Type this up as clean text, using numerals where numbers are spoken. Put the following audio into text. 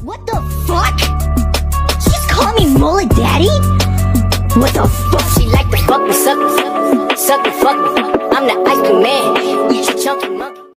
What the fuck? She just called me Mullet Daddy? What the fuck? She like to fuck me, suck me, fuck me. I'm the ice cream man. Eat your chunky monkey.